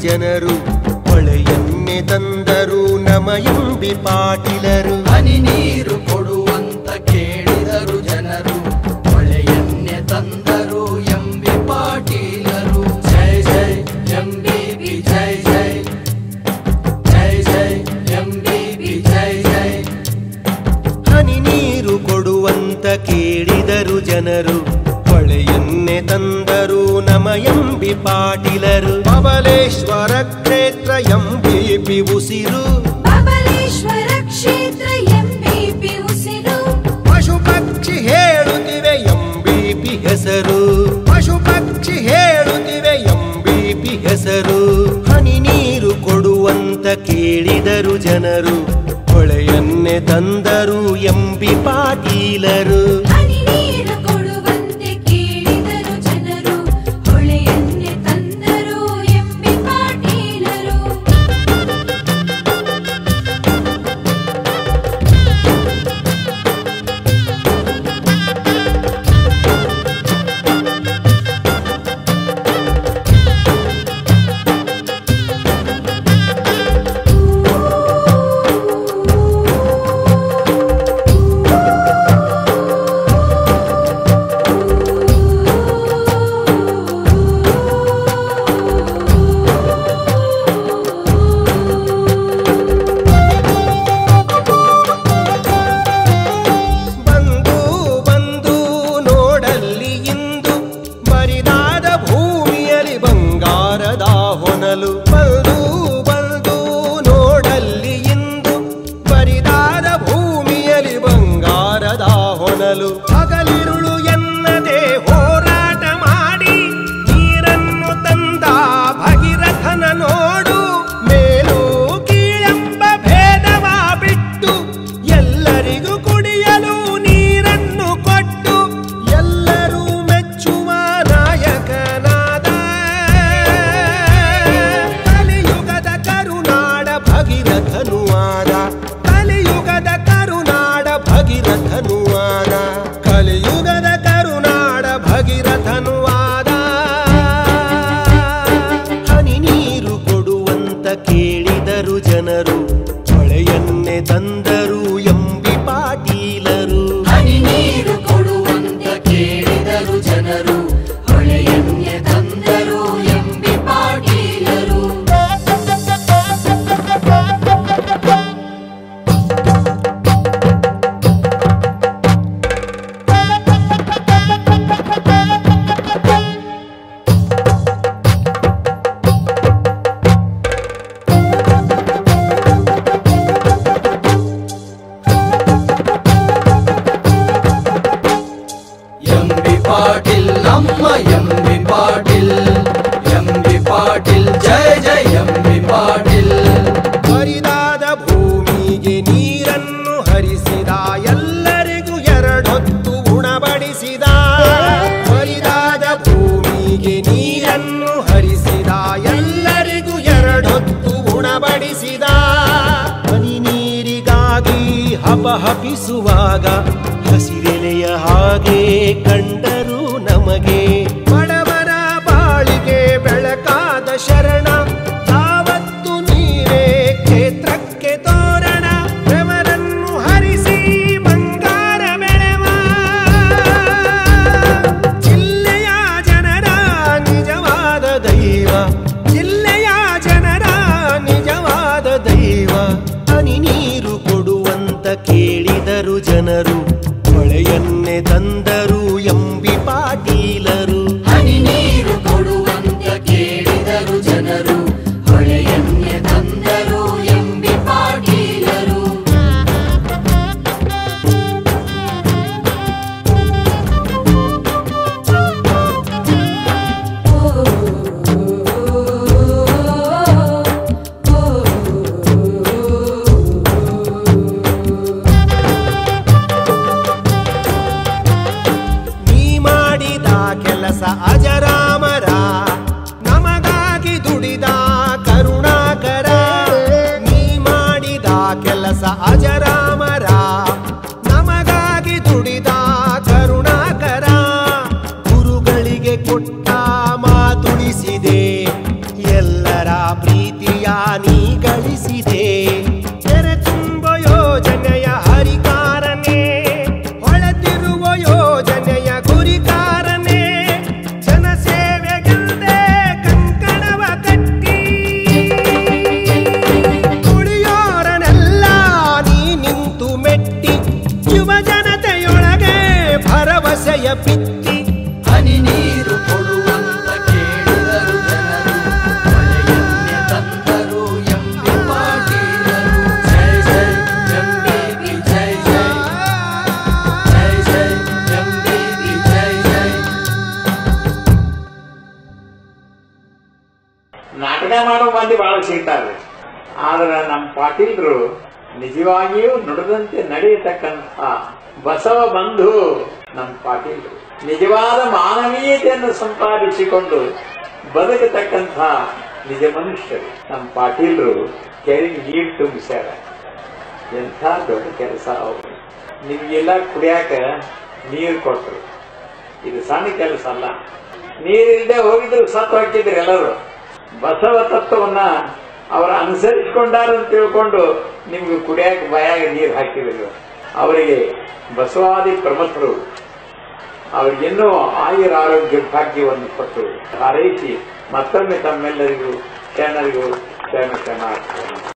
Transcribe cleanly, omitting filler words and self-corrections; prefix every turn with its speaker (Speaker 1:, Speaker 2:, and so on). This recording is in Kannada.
Speaker 1: ಜನರು, ಹೊಳೆಯನ್ನೇ ತಂದರು ನಮಯಂಬಿ ಪಾಟೀಲರು.
Speaker 2: ಹನಿ ನೀರು ಕೊಡುವಂತ ಕೇಳಿದರು ಜನರು, ಹೊಳೆಯನ್ನೇ ತಂದರು ಎಂಬಿ ಪಾಟೀಲರು. ಜೈ ಜೈ ಎಂಬಿಪಿ ಜೈ ಜೈ, ಜೈ ಜೈ ಎಂಬಿಪಿ ಜೈ ಜೈ.
Speaker 1: ಹನಿ ನೀರು ಕೊಡುವಂತ ಕೇಳಿದರು ಜನರು, ಹೊಳೆಯನ್ನೇ ತಂದರು ನಮಯಂಬಿ ಪಾಟೀಲರು. ಬಬಲೇಶ್ವರ ಕ್ಷೇತ್ರ ಎಂಬಿಪಿ ಉಸಿರು,
Speaker 3: ಬಬಲೇಶ್ವರ ಕ್ಷೇತ್ರ ಎಂಬಿಪಿ ಉಸಿರು.
Speaker 1: ಪಶು ಪಕ್ಷಿ ಹೇಳುತ್ತಿವೆ ಎಂಬಿಪಿ ಹೆಸರು, ಪಶು ಪಕ್ಷಿ ಹೇಳುತ್ತಿವೆ ಎಂಬಿಪಿ ಹೆಸರು. ಹನಿ ನೀರು ಕೊಡುವಂತ ಕೇಳಿದರು ಜನರು, ಹೊಳೆಯನ್ನೇ ತಂದರು ಎಂಬಿ ಪಾಟೀಲರು.
Speaker 3: ಹನಿ ನೀರು ಕೊಡುವಂತೆ ಕೇಳಿದರು ಜನರು, ಹೊಳೆಯನ್ನೇ ತಂದರು ಎಂಬಿ ಪಾಟೀಲರು. ಹಗಲಿರುಳು ಎನ್ನದೆ ಹೋರಾಟ ಮಾಡಿ ನೀರನ್ನು ತಂದ ಭಗೀರಥನ ನೋಡು. ಮೇಲು ಕೀಳೆಂಬ ಭೇದವ ಬಿಟ್ಟು ಎಲ್ಲರಿಗೂ ಕುಡಿಯಲು ನೀರನ್ನು ಕೊಟ್ಟು ಎಲ್ಲರೂ ಮೆಚ್ಚುವ ನಾಯಕನಾದ ಕಲಿಯುಗದ ಕರುನಾಡ ಭಗೀರಥನು ಆದ, ಕಲಿಯುಗದ ಕರುನಾಡ ಭಗೀರಥನು ಆದ, ಕಲಿಯುಗದ ಕರುನಾಡ ಭಗೀರಥನು ಆದ. ಹನಿ ನೀರು ಕೊಡುವಂತ ಕೇಳಿದರು ಜನರು, ಹೊಳೆಯನ್ನೇ ತಂದರು ಎಂಬಿ ಪಾಟೀಲರು.
Speaker 2: ಹನಿ ನೀರು ಕೊಡುವಂತ ಕೇಳಿದರು ಜನರು, ಹೊಳೆಯನ್ನೇ ತಂದರು ಎಂಬಿ ಪಾಟೀಲರು. ಎಂಬಿ ಪಾಟೀಲ್ ನಮ್ಮ ಎಂಬಿ ಪಾಟೀಲ್, ಎಂಬಿ ಪಾಟೀಲ್ ಜೈ ಜೈ ಎಂಬಿ ಪಾಟೀಲ್.
Speaker 1: ಹರಿದಾದ ಭೂಮಿಗೆ ನೀರನ್ನು ಹರಿಸಿದ, ಎಲ್ಲರಿಗೂ ಎರಡೊತ್ತು ಉಣಬಡಿಸಿದ. ಹರಿದಾದ ಭೂಮಿಗೆ ನೀರನ್ನು ಹರಿಸಿದ, ಎಲ್ಲರಿಗೂ ಎರಡೊತ್ತು ಉಣಬಡಿಸಿದ. ಹನಿ ನೀರಿಗಾಗಿ ಹಪಹಪಿಸುವಾಗ ಹಸಿರೆಲೆಯ ಹಾಗೆ ಕಂಡರು ನಮಗೆ. ಬಡವರ ಬಾಳಿಗೆ ಬೆಳಕಾದ ಶರಣ, ತಾವತ್ತು ನೀರೇ ಕ್ಷೇತ್ರಕ್ಕೆ ತೋರಣ. ಬೆವರನ್ನು ಹರಿಸಿ ಬಂಗಾರ ಬೆಳೆವ ಜಿಲ್ಲೆಯ ಜನರ ನಿಜವಾದ ದೈವ, ಜಿಲ್ಲೆಯ ಜನರ ನಿಜವಾದ ದೈವ. ಹನಿ ನೀರು ಕೊಡುವಂತ ಕೇಳಿದರು ಜನರು, ಹೊಳೆಯನ್ನೇ ತಂದರು ಎಂಬಿ ಪಾಟೀಲರು.
Speaker 2: ಹನಿ ನೀರು ಕೊಡುವಂತ ಕೇಳಿದರು ಜನರು, ಹೊಳೆಯನ್ನೇ ತಂದರು ಎಂಬಿ ಪಾಟೀಲರು.
Speaker 1: ನೀ ಮಾಡಿದ ಕೆಲಸ ಅಜರಾಮರ, ನಮಗಾಗಿ ದುಡಿದ ಕರುಣಾಕರ. ನೀ ಮಾಡಿದ ಕೆಲಸ ಅಜರಾಮರ, ನಮಗಾಗಿ ದುಡಿದ ಕರುಣಾಕರ. ಗುರುಗಳಿಗೆ ಕೊಟ್ಟ ಮಾತುಳಿಸಿದೆ, ಎಲ್ಲರ
Speaker 4: ಮಂದಿ ಬಹಳ ಸಿಗ್ತಾರೆ. ಆದ್ರೆ ನಮ್ಮ ಪಾಟೀಲರು ನಿಜವಾಗಿಯೂ ನುಡಿದಂತೆ ನಡೆಯತಕ್ಕಂಥ ಬಸವ ಬಂಧು ನಮ್ಮ ಪಾಟೀಲರು. ನಿಜವಾದ ಮಾನವೀಯತೆಯನ್ನು ಸಂಪಾದಿಸಿಕೊಂಡು ಬದುಕತಕ್ಕಂಥ ನಿಜ ಮನುಷ್ಯರು ನಮ್ಮ ಪಾಟೀಲರು. ಕೆರೆಗೆ ನೀರು ತುಂಬಿಸ್ಯಾರ. ಎಂಥ ದೊಡ್ಡ ಕೆಲಸ ಅವರು. ನಿಮ್ಗೆಲ್ಲ ಕುಡಿಯಾಕ ನೀರು ಕೊಟ್ಟರು. ಇದು ಸಣ್ಣ ಕೆಲಸ ಅಲ್ಲ. ನೀರಿಲ್ಲದೆ ಹೋಗಿದ್ರು ಸತ್ತು ಹಾಕಿದ್ರು ಎಲ್ಲರೂ. ಬಸವ ತತ್ವವನ್ನ ಅವರ ಅನುಸರಿಸಿಕೊಂಡಾರಂತ ತಿಳ್ಕೊಂಡು ನಿಮ್ಗೆ ಕುಡಿಯಾಕ ಬಾಯಾಗ ನೀರು ಹಾಕಿದ್ರು. ಅವರಿಗೆ ಬಸವಾದಿ ಪ್ರಮುಖರು ಅವರಿಗಿನ್ನೂ ಆಯುರ ಆರೋಗ್ಯ ಭಾಗ್ಯವನ್ನು ಕೊಟ್ಟು ಹಾರೈಸಿ ಮತ್ತೊಮ್ಮೆ ತಮ್ಮೆಲ್ಲರಿಗೂ ಶರಣರಿಗೂ ಶರಣ